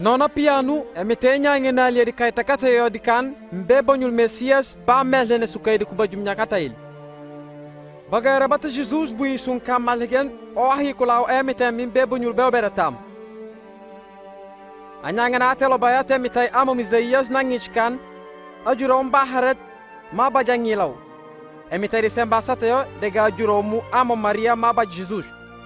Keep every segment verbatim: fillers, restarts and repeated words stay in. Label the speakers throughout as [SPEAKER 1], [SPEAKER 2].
[SPEAKER 1] Nona pianu emitenya ngenali di kaita kata yo dikan mbe bonyul Mesias ba melene sukai di kuba jumnya kata il. Bagara bata Jesus bui sun kamalgen o ahi kulau emitem mbe bonyul be beratam. Anyangana atelo bayate mitai amo Mizaias nangichkan ajurom baharet ma bajangilau. Emitai disemba sateo dega ajuromu amo Maria ma ba Jesus.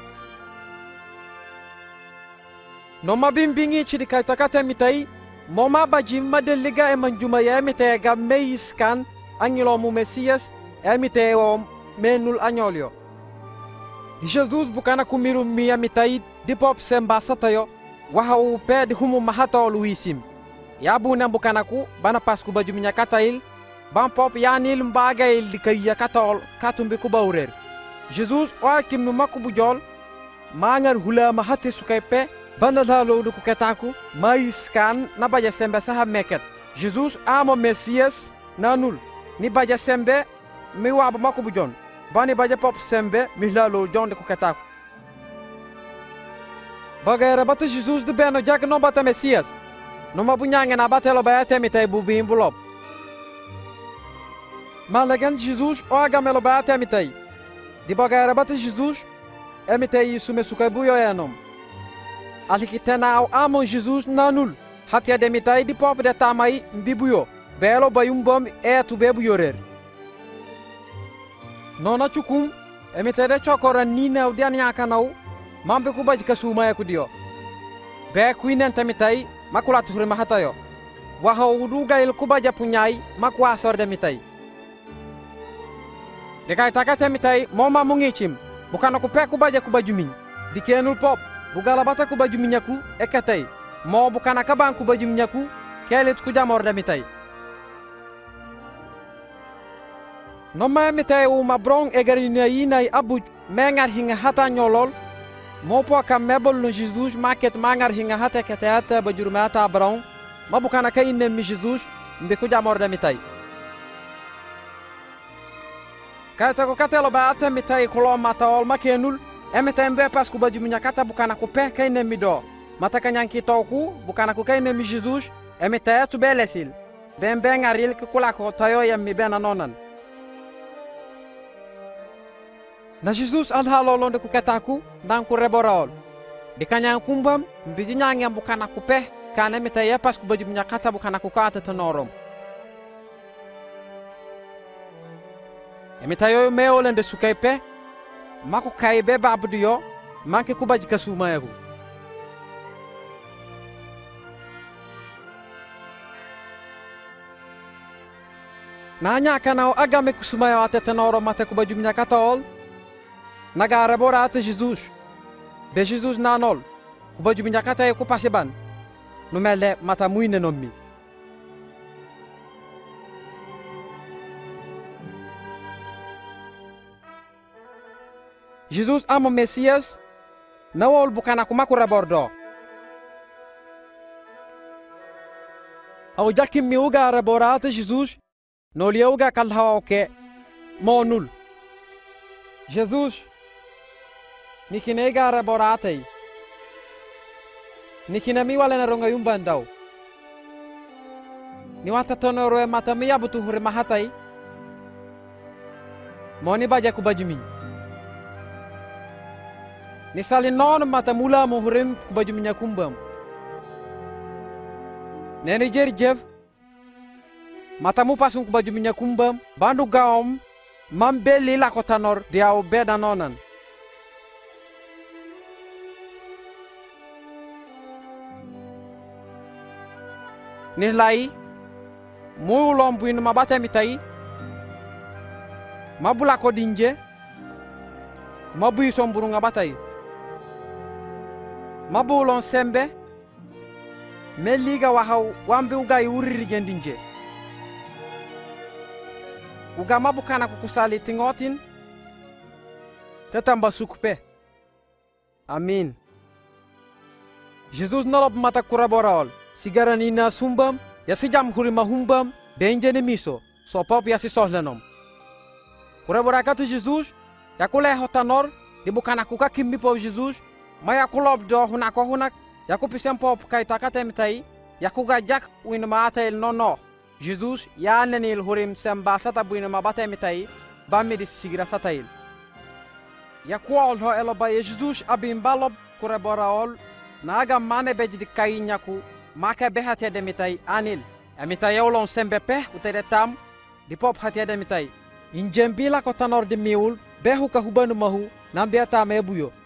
[SPEAKER 1] Noma bimbingi chidi kaita kata mitai moma bajim madeliga e manjuma ya mitai ga meiskan angilo mu Mesias e mitai o menul anyolio. Di Jesus bukana kumiru mia mitai di pop semba satayo waha upe di humu mahata o luisim. Ya buna bukana ku bana pasku baju minya kata il ban pop ya nil mbaga il di kaya kata ol katumbi ku baurer. Jesus o akim numaku bujol mangar hula mahate sukaipe banda lalo do kuketaku mais kan na baja sembe saha meket Jesus amo Mesias nanul ni baja sembe mi waba mako bujon bani baja pop sembe mi lalo jon de kuketaku bagara bata Jesus de beno jak no bata Mesias no mabunyanga na batelo bayate mi tay bubi imbulob malagan Jesus o agamelo bayate mi tay di bagara bata Jesus e mi tay isso me sukabuyo enom ali que tena ao amo Jesus nanul hatia demitai di pop de tamai mbibuyo belo bayum bom e tu bebu yorer nona chukum emitede chokora nina udian yakanau mambe kubaji kasuma yakudio be kuinen tamitai makula tuhre mahatayo waha uduga il kubaja punyai makwa sor demitai dekai takate mitai moma mungichim bukana kupe kubaja kubajumin dikenul pop bugala bata ku baju minyaku ekatay mo bukana kaban ku baju minyaku kelet ku jamor da mitay no ma mitay u mabrong egarina yinay abu mengar hinga hata nyolol mo po kam mebol no Jesus market mangar hinga hata ketata bajur mata brong ma bukana kayne mi Jesus mbe ku jamor da mitay kata ko katelo ba ata mitay ko lo mata ol makenul emete mbe pas ku baju minya kata bukana ku pe kayne mi do mata kanyan ki toku bukana ku kayne mi Jesus emete tu belesil ben ben aril ku kula ko tayo yam mi bena nonan na Jesus al halolo de ku ketaku dan ku reborol di kanyan kumbam mbiji nyangem bukana ku pe kana emete ya pas ku baju minya kata bukana ku kata tanorom emete yo meolen de sukaipe mako kay be babdu yo manke ku baji kasuma yaku nanya kanao agame kusuma yo atete noro mate ku baju minyakatol nagara bora ate Jesus be Jesus nanol ku baju minyakata ku paseban numele mata muine nommi Jesus amo Mesias nawol bukana kumakura bordo au jakim mi uga raborata Jesus no liuga kalhaw ke monul Jesus nikinega raboratay nikinami wala na ronga yumbandaw ni wata tonoro e mata mi yabutu hure mahatay moni baja ku bajumi ni sali non mata mula mo hurem ku baju minya kumbam neni jer jev mata mu pasung ku baju minya kumbam bandu gaom mambeli la kotanor dia obeda nonan ni lai mu lombu inu mabata mitai mabula ko dinje mabu isomburu ngabatai mabulon sembe meliga wahaw wambe uga yuriri gendinje uga mabukana kukusali tingotin tetamba sukpe amin Jesus nolob mata kuraborol sigarani na sumbam ya sijam hurima humbam benjene miso so pop ya si sohlanom kuraborakatu Jesus ya kule hotanor di bukana kuka kimmi po Jesus maya kulob do hunak hunak yaku pisen pop kay takatem tay yakuga jak win maatel nono Jesus ya nenil hurim semba sata buina mabatem tay bammi di sigira satail yakuol ho elo ba Jesus abim balob kure boraol naga mane bejdi kay nyaku maka behate de mitay anil amita yawlon sembe pe utere tam di pop hati de mitay injembila ko tanor de miul behu ka hubanu mahu nambiata mebuyo